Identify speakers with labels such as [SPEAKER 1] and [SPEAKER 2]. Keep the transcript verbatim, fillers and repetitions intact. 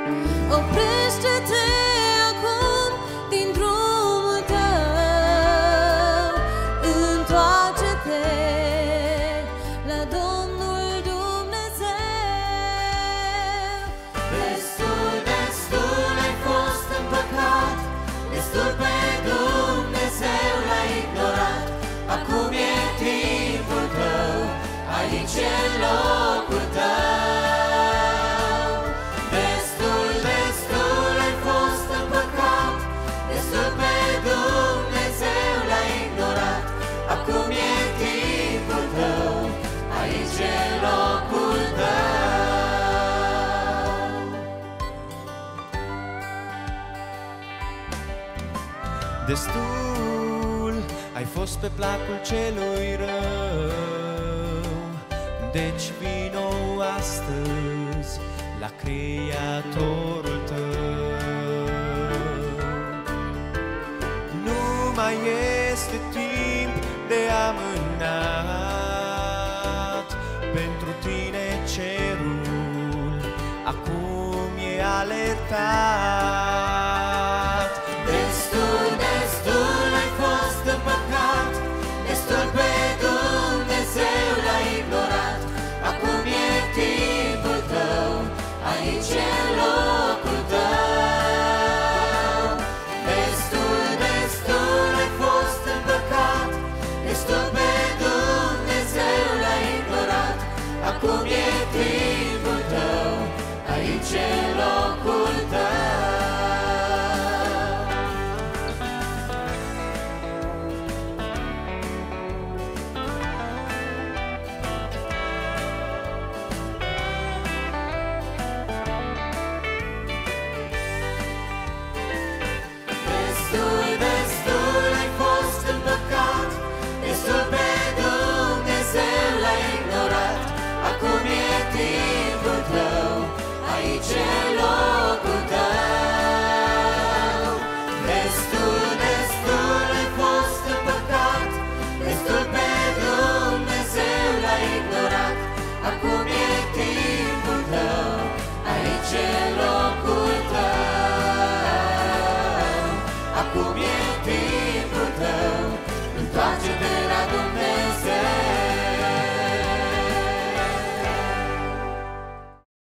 [SPEAKER 1] Oprește-te acum din drumul tău, întoarce-te la Domnul Dumnezeu.
[SPEAKER 2] Destul, destul ai fost în păcat, destul pe Dumnezeu l-ai ignorat. Acum e timpul tău, aici e locul tău. Destul, destul ai fost în păcat, destul pe Dumnezeu l-ai ignorat. Acum e timpul tău, aici e locul tău.
[SPEAKER 3] Destul ai fost pe placul celui rău, deci vino astăzi la Creatorul tău. Nu mai este timp de amânat, pentru tine cerul acum e alertat.
[SPEAKER 2] Destul, destul ai fost în păcat, destul pe Dumnezeu l-ai ignorat. Acum e timpul tău, aici e locul tău. Destul, destul ai fost în păcat, destul pe Dumnezeu l-ai ignorat. Acum e timpul tău, aici e locul tău. Destul, destul ai fost în păcat, destul pe Dumnezeu l-ai ignorat. Acum e timpul tău, aici e locul tău. Destul, destul ai fost în păcat, destul pe Dumnezeu l-ai ignorat. Acum e timpul tău, aici e locul tău. Acum e timpul